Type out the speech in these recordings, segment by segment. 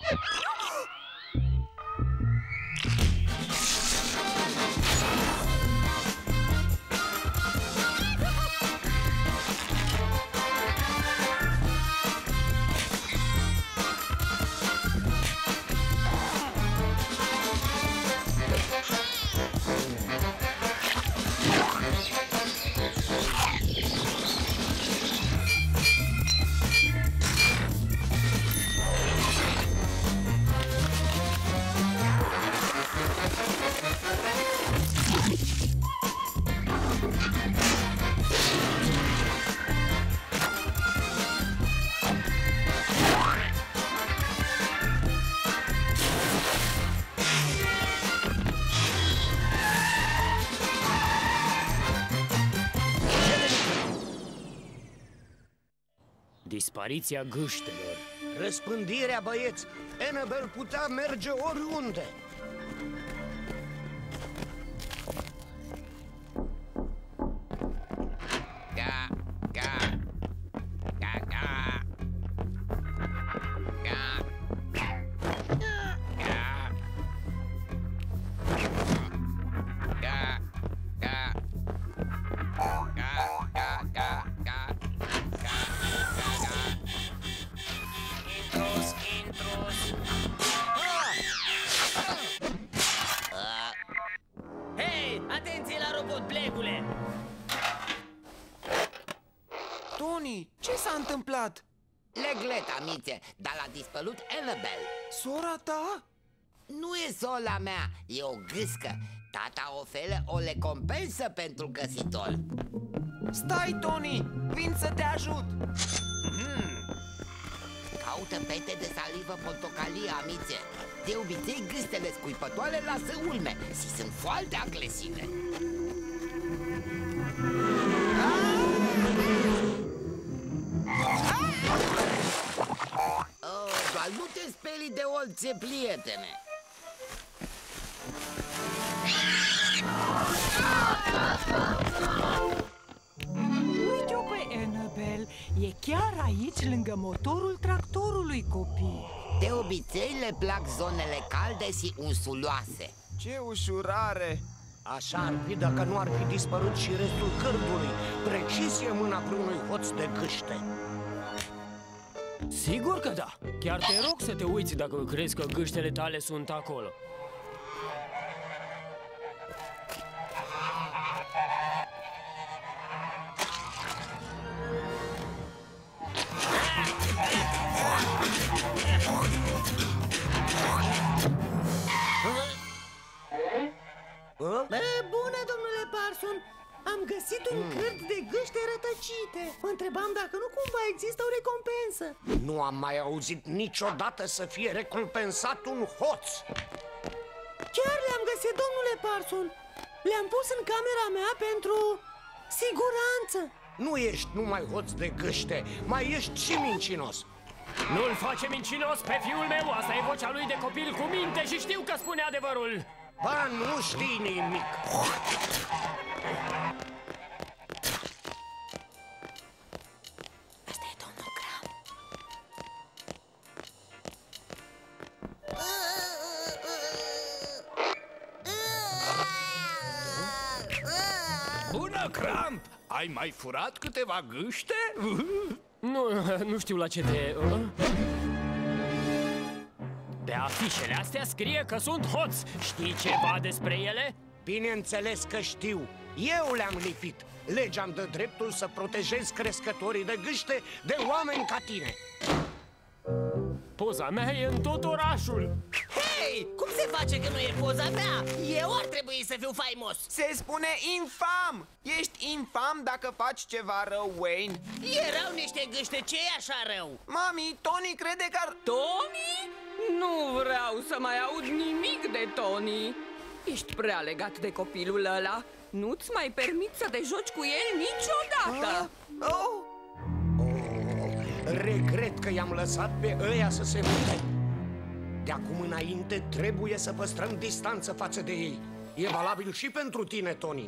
Dispariția gâștelor. Răspândirea, băieți! Annabelle putea merge oriunde! Tony, ce s-a întâmplat? Leglet, amițe, dar l-a dispărut Annabelle. Sora ta? Nu e sora mea, e o gâscă. Tata oferă o recompensă pentru găsitor. Stai, Tony, vin să te ajut. Caută pete de salivă portocalie, amițe. De obicei, gâstele scuipătoare lasă ulme și sunt foarte agresive. Doar nu te sperii de orice, prietene. Uite-o pe Annabelle, e chiar aici, lângă motorul tractorului, copii. De obicei le plac zonele calde și unsuloase. Ce ușurare! Așa ar fi dacă nu ar fi dispărut și restul cărdului. Precizie mâna vreunui hoț de gâște. Sigur că da. Chiar te rog să te uiți dacă crezi că gâștele tale sunt acolo. Bună, domnule Parson! Am găsit un cârd de gâște rătăcite. Mă întrebam dacă nu cumva există o recompensă. Nu am mai auzit niciodată să fie recompensat un hoț. Chiar le-am găsit, domnule Parson. Le-am pus în camera mea pentru siguranță. Nu ești numai hoț de gâște, mai ești și mincinos. Nu-l face mincinos pe fiul meu. Asta e vocea lui de copil cu minte și știu că spune adevărul. Ba, nu știi nimic. Asta e domnul Crump. Bună, Crump! Ai mai furat câteva gâște? Nu știu la ce te... Pe afișele astea scrie că sunt hoți. Știi ceva despre ele? Bineînțeles că știu. Eu le-am lipit. Legea îmi dă dreptul să protejez crescătorii de gâște de oameni ca tine. Poza mea e în tot orașul. Hei, cum se face că nu e poza mea? Eu ar trebui să fiu faimos. Se spune infam! Ești infam dacă faci ceva rău, Wayne. Erau niște gâște, ce-i așa rău? Mami, Tony crede că ar... Tony? Nu vreau să mai aud nimic de Tony. Ești prea legat de copilul ăla. Nu-ți mai permit să te joci cu el niciodată. Regret că i-am lăsat pe ăia să se mute. De acum înainte trebuie să păstrăm distanță față de ei. E valabil și pentru tine, Tony.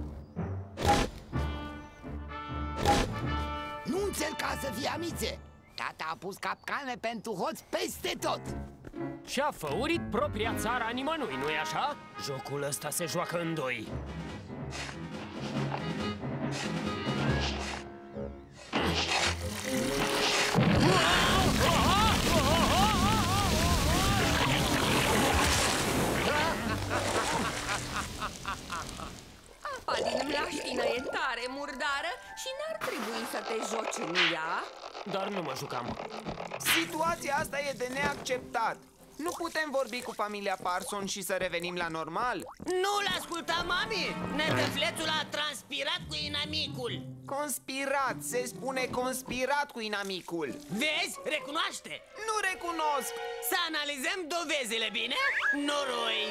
Nu încerca să fii amițe. Tata a pus capcane pentru hoți peste tot. Și-a făurit propria țară a nimănui, nu-i așa? Jocul ăsta se joacă în doi. Apa din mlaștină e tare murdară și n-ar trebui să te joci în ea. Dar nu mă jucam. Situația asta e de neacceptat. Nu putem vorbi cu familia Parson și să revenim la normal? Nu-l asculta, mami! Netăflețul a transpirat cu inamicul. Conspirat, se spune conspirat cu inamicul. Vezi? Recunoaște! Nu recunosc! Să analizăm dovezile, bine? Noroi!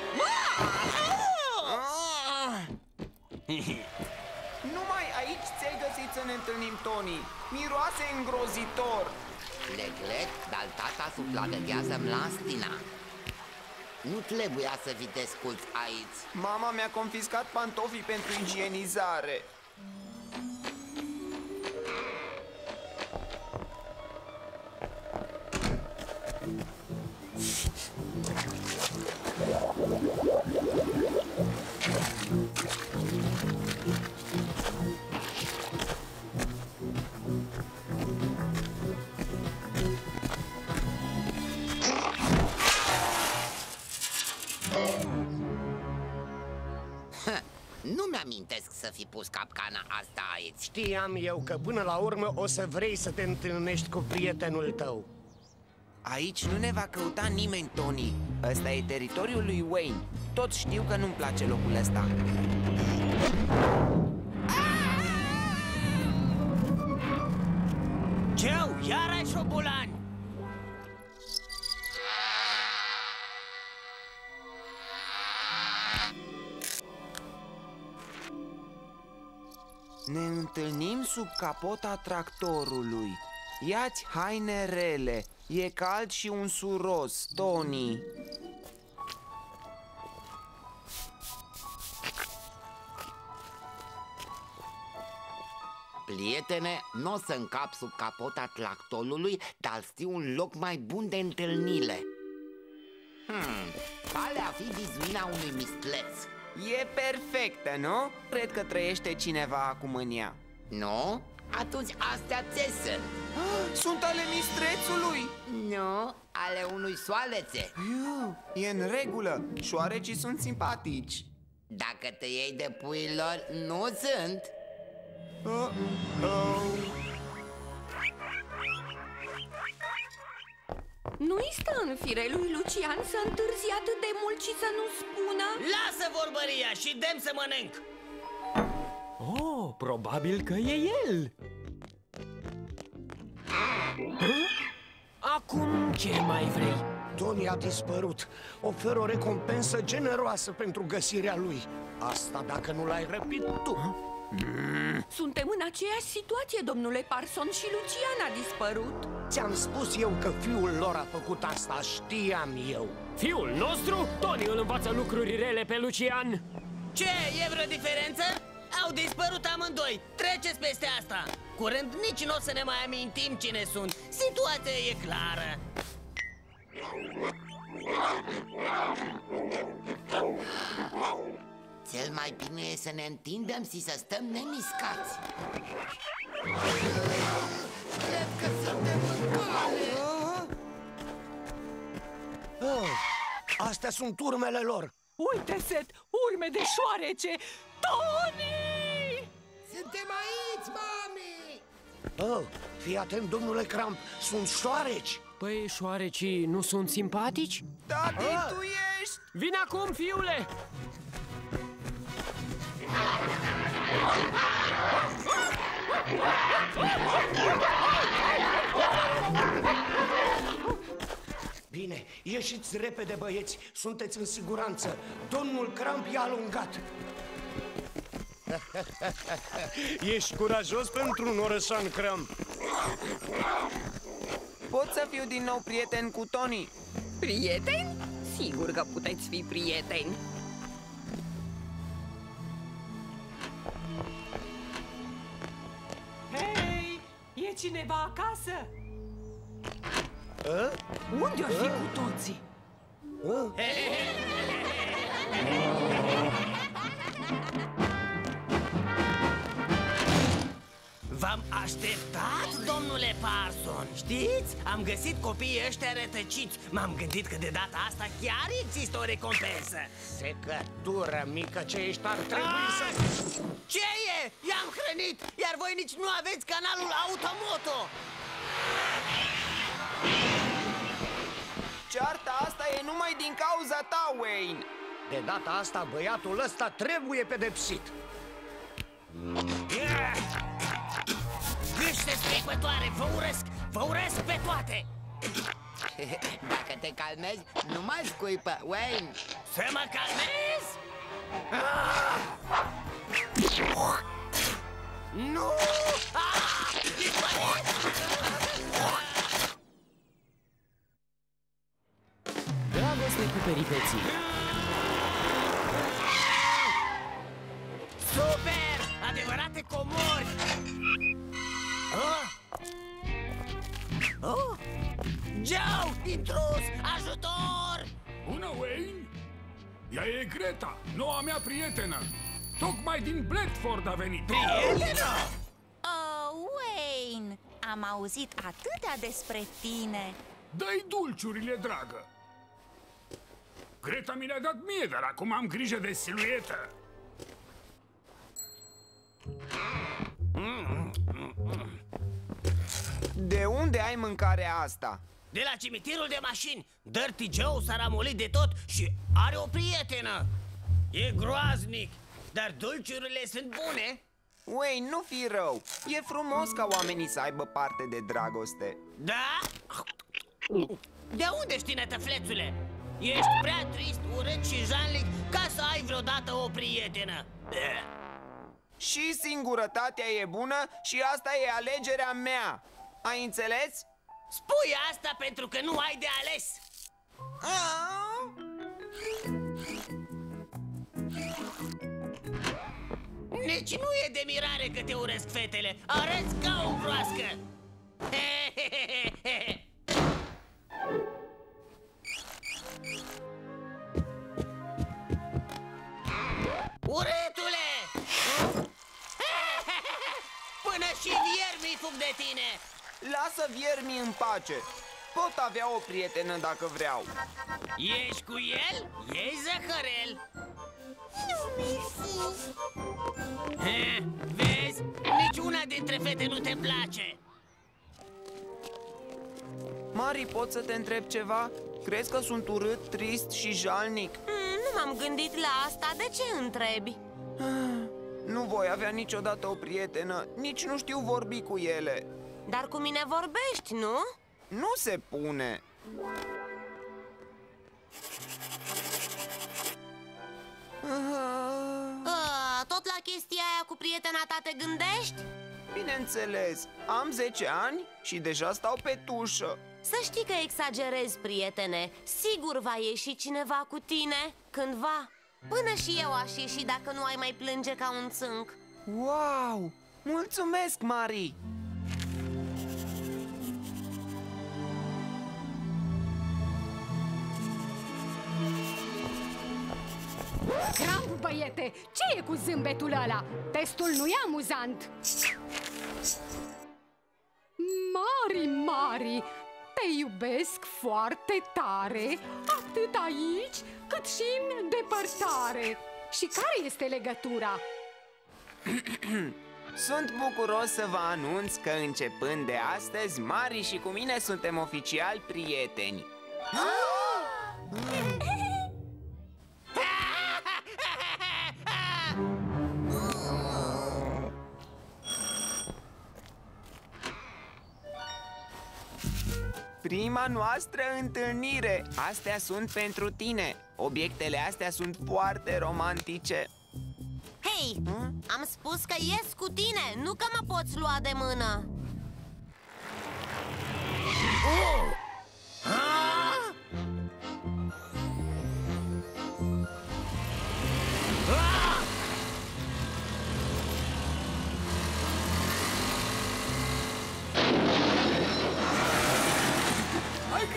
Numai aici ți-ai găsit să ne întâlnim, Tony. Miroase îngrozitor. Leclec, dar tata supraveghează mlastina. Nu trebuia să vi desculți aici. Mama mi-a confiscat pantofii pentru igienizare. Nu mi-amintesc să fi pus capcana asta aici. Știam eu că până la urmă o să vrei să te întâlnești cu prietenul tău. Aici nu ne va căuta nimeni, Tony. Ăsta e teritoriul lui Wayne. Toți știu că nu-mi place locul ăsta. Ceu, iar ai șobolani! Ne întâlnim sub capota tractorului. Ia-ți haine rele. E cald și unsuros, Tony. Prietene, nu o să încap sub capota tractorului, dar știu un loc mai bun de întâlnire. Pare a fi vizuina unui mistleț. E perfectă, nu? Cred că trăiește cineva acum în ea. Nu? Atunci astea ți sunt. Sunt ale mistrețului! Nu, ale unui soalețe. E în regulă, șoarecii sunt simpatici. Dacă te iei de puilor, nu sunt. Nu-i stă în fire lui Lucian să întârzi atât de mult și să nu spună? Lasă vorbăria și dem să mănânc! Oh, probabil că e el. Acum ce mai vrei? Tony a dispărut. Ofer o recompensă generoasă pentru găsirea lui. Asta dacă nu l-ai răpit tu. Suntem în aceeași situație, domnule Parson, și Lucian a dispărut. Ți-am spus eu că fiul lor a făcut asta, știam eu. Fiul nostru? Tony îl învață lucruri rele pe Lucian. Ce, e vreo diferență? Au dispărut amândoi, treceți peste asta. Curând nici nu o să ne mai amintim cine sunt. Situația e clară. Cel mai bine e să ne întindem și să stăm nemiscați. Cred că suntem în cale. Astea sunt urmele lor. Uite, Seth, urme de șoarece! Tony! Suntem aici, mami! Fii atent, domnule Cramp, sunt șoareci. Păi, șoarecii nu sunt simpatici? Tati, tu ești! Vine acum, fiule! Bine, ieșiți repede, băieți, sunteți în siguranță. Domnul Cramp i-a alungat. Ești curajos pentru un orășan, Cramp. Pot să fiu din nou prieten cu Tony? Prieteni? Sigur că puteți fi prieteni. Hei, e cineva acasă? Unde-o fi cu toții? V-am așteptat, domnule Parson. Știți? Am găsit copiii ăștia rătăciți. M-am gândit că de data asta chiar există o recompensă. Secătură mică ce ești, ar trebui să... Ce e? I-am hrănit, iar voi nici nu aveți canalul Automoto. Cearta asta e numai din cauza ta, Wayne. De data asta băiatul ăsta trebuie pedepsit. Gâște specătoare, vă urăsc pe toate. Dacă te calmezi, nu mai scuipă, Wayne. Să mă calmez? Nu! Dragoste cu peripeții. Super! Adevărate comori! Joe! Intrus! Ajutor! Bună, Wayne! Ea e Greta, noua mea prietenă. Tocmai din Bradford a venit. Prietenă? Wayne, am auzit atâtea despre tine. Dă-i dulciurile, dragă. Greta mi le-a dat mie, dar acum am grijă de siluetă. De unde ai mâncarea asta? De la cimitirul de mașini. Dirty Joe s-a ramolit de tot și are o prietenă. E groaznic, dar dulciurile sunt bune. Wayne, nu fi rău. E frumos ca oamenii să aibă parte de dragoste. Da? De unde știi, nătăflețule? Ești prea trist, urât și jalnic ca să ai vreodată o prietenă. Și singurătatea e bună și asta e alegerea mea. Ai înțeles? Spui asta pentru că nu ai de ales. Nici nu e de mirare că te urăsc fetele. Arăți ca o broască. Urâtule! Până și viermii fug de tine. Lasă viermii în pace. Pot avea o prietenă dacă vreau. Ești cu el? Ei zăhărel. Nu, mersi. Vezi? Nici una dintre fete nu te place. Mari, pot să te întreb ceva? Crezi că sunt urât, trist și jalnic? Nu m-am gândit la asta, de ce întrebi? Nu voi avea niciodată o prietenă, nici nu știu vorbi cu ele. Dar cu mine vorbești, nu? Nu se pune. Tot la chestia aia cu prietena ta te gândești? Bineînțeles, am 10 ani și deja stau pe tușă. Să știi că exagerezi, prietene. Sigur va ieși cineva cu tine, cândva. Până și eu aș ieși dacă nu ai mai plânge ca un țânc. Wow! Mulțumesc, Mari! Grav, băiete, ce e cu zâmbetul ăla? Testul nu e amuzant. Mari, te iubesc foarte tare, atât aici cât și în depărtare. Și care este legătura? Sunt bucuros să vă anunț că începând de astăzi, Mari și cu mine suntem oficial prieteni. Prima noastră întâlnire. Astea sunt pentru tine. Obiectele astea sunt foarte romantice. Hei, am spus că ies cu tine, nu că mă poți lua de mână.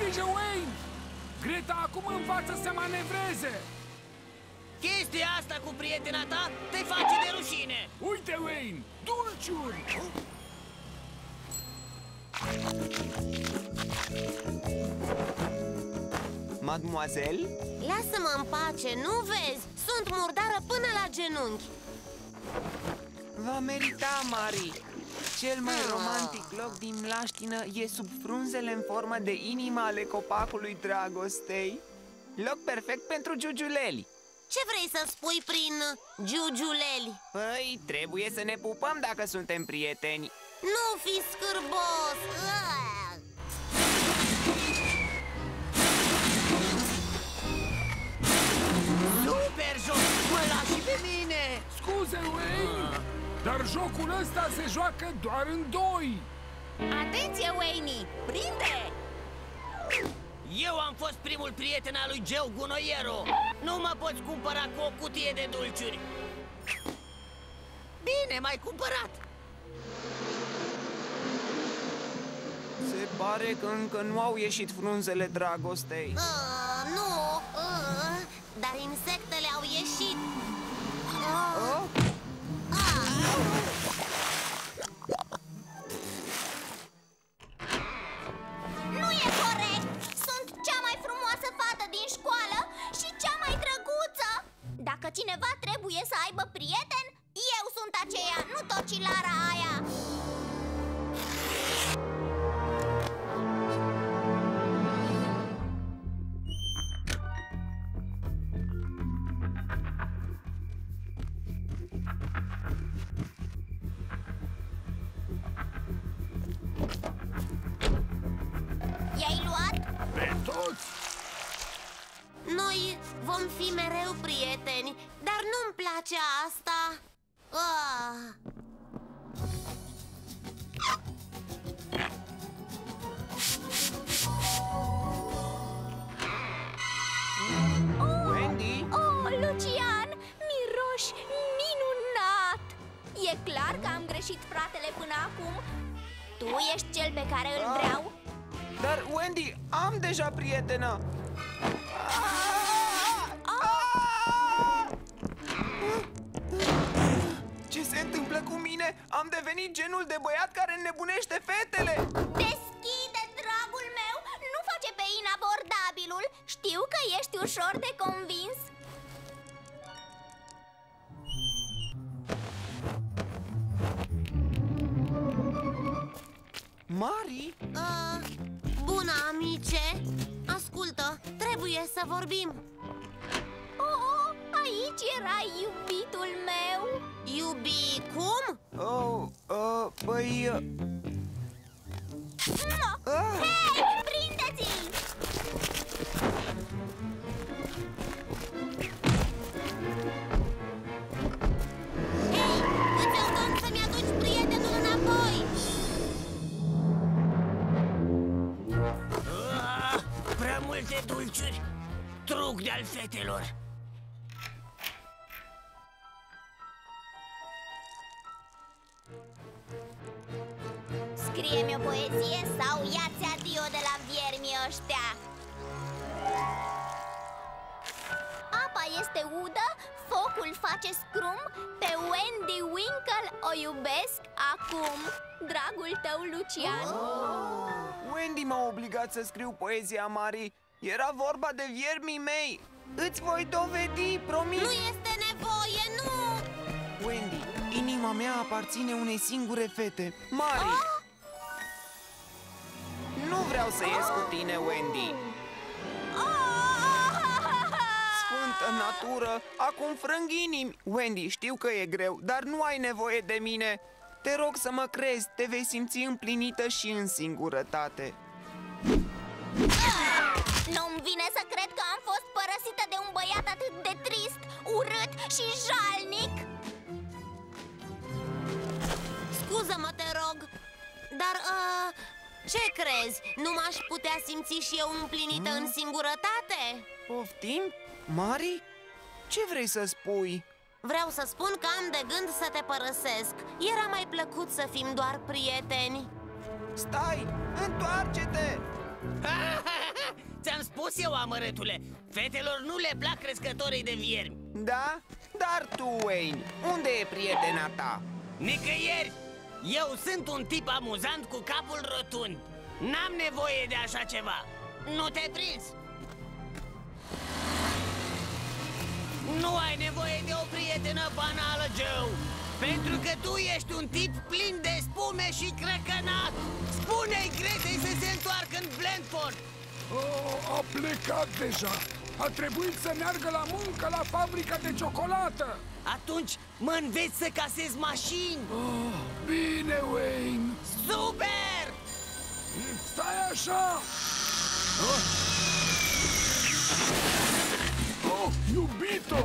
grijă, Wayne! Greta acum învață să manevreze! Chestia asta cu prietena ta te face de rușine! Uite, Wayne! Dulciuri! Mademoiselle? Lasă-mă în pace, nu vezi? Sunt murdară până la genunchi. Va merita, Mari. Cel mai romantic loc din mlaștină e sub frunzele în formă de inimă ale copacului dragostei. Loc perfect pentru giugiuleli. Ce vrei să spui prin giugiuleli? Păi, trebuie să ne pupăm dacă suntem prieteni. Nu fi scârbos! Super joc! Mă lași și pe mine! Scuze, Wayne! Dar jocul ăsta se joacă doar în doi! Atenție, Wayne! Prinde! Eu am fost primul prieten al lui Joe Gunoiero. Nu mă poți cumpăra cu o cutie de dulciuri. Bine, m-ai cumpărat. Se pare că încă nu au ieșit frunzele dragostei. Nu, dar insectele au ieșit. Nu e corect! Sunt cea mai frumoasă fată din școală și cea mai drăguță! Dacă cineva trebuie să aibă prieten, eu sunt aceea, nu tocilara aia! I-ai luat? Pe toți! Noi vom fi mereu prieteni, dar nu-mi place asta. Wendy? Oh, Lucian, miroși minunat! E clar că am greșit fratele până acum. Tu ești cel pe care îl vreau. Dar, Wendy, am deja prietenă! Ce se întâmplă cu mine? Am devenit genul de băiat care înnebunește fetele! Deschide, dragul meu! Nu face pe inabordabilul! Știu că ești ușor de convins. Mari? Bună, amice! Ascultă, trebuie să vorbim. Oh, aici era iubitul meu. Iubi cum? Păi... Hei, prindeți-l! Hei, îți ordon să-mi aduci prietenul înapoi! Prea multe dulciuri. Truc de-al fetelor. Scrie-mi o poezie sau ia-ți adio de la viermii ăștia. Apa este udă, focul face scrum, pe Wendy Winkle o iubesc acum. Dragul tău, Lucian. Wendy m-a obligat să scriu poezia, Mari. Era vorba de viermii mei. Îți voi dovedi, promis. Nu este nevoie, nu! Wendy, inima mea aparține unei singure fete, Mari. Nu vreau să ies cu tine, Wendy. Sfântă natură, acum frâng inimi. Wendy, știu că e greu, dar nu ai nevoie de mine. Te rog să mă crezi, te vei simți împlinită și în singurătate. Nu-mi vine să cred că am fost părăsită de un băiat atât de trist, urât și jalnic. Scuză-mă, te rog, dar, ce crezi? Nu m-aș putea simți și eu împlinită în singurătate? Poftim? Mari? Ce vrei să spui? Vreau să spun că am de gând să te părăsesc. Era mai plăcut să fim doar prieteni. Stai! Întoarce-te! Ți-am spus eu, amărâtule, fetelor nu le plac crescătorii de viermi. Da? Dar tu, Wayne, unde e prietena ta? Nicăieri! Eu sunt un tip amuzant cu capul rotund. N-am nevoie de așa ceva. Nu te-ai prins? Nu ai nevoie de o prietenă banală, Joe, pentru că tu ești un tip plin de spume și crăcănat. Spune-i Gretei să se întoarcă în Blandford. A plecat deja. A trebuit să meargă la muncă la fabrica de ciocolată. Atunci mă înveți să casezi mașini. Bine, Wayne. Super! Stai așa! Iubito!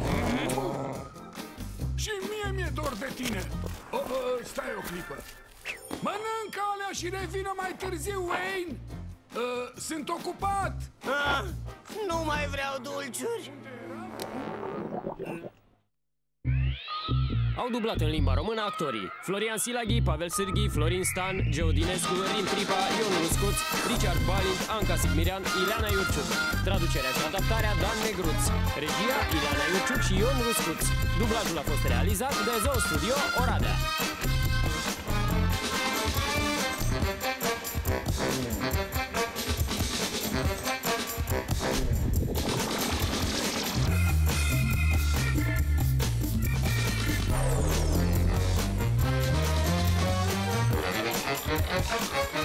Și mie mi-e dor de tine. Stai o clipă. Mănâncă alea și revină mai târziu, Wayne. Sunt ocupat. Nu mai vreau dulciuri. Au dublat în limba română actorii Florian Silaghi, Pavel Sârghi, Florin Stan, Geo Dinescu, Rin Pripa, Ion Ruscuț, Richard Balint, Anca Sigmirian, Ileana Iurciuc. Traducerea și adaptarea Dan Negruț. Regia Ileana Iurciuc și Ion Ruscuț. Dublajul a fost realizat de Zone Studio Oradea. Ha ha ha!